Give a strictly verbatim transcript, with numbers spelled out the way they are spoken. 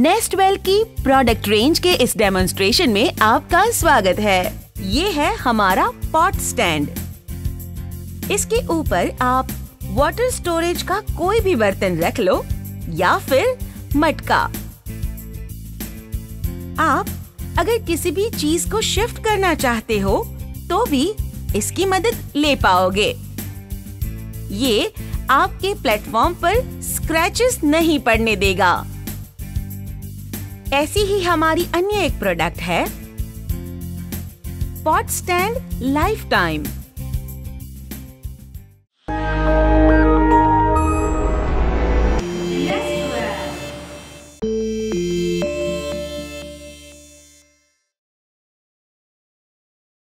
नेस्टवेल की product range के इस डेमोन्स्ट्रेशन में आपका स्वागत है। ये है हमारा पॉट स्टैंड। इसके ऊपर आप वाटर स्टोरेज का कोई भी बर्तन रख लो या फिर मटका। आप अगर किसी भी चीज को शिफ्ट करना चाहते हो तो भी इसकी मदद ले पाओगे। ये आपके प्लेटफॉर्म पर स्क्रैचेस नहीं पड़ने देगा। ऐसी ही हमारी अन्य एक प्रोडक्ट है पॉट स्टैंड लाइफ टाइम।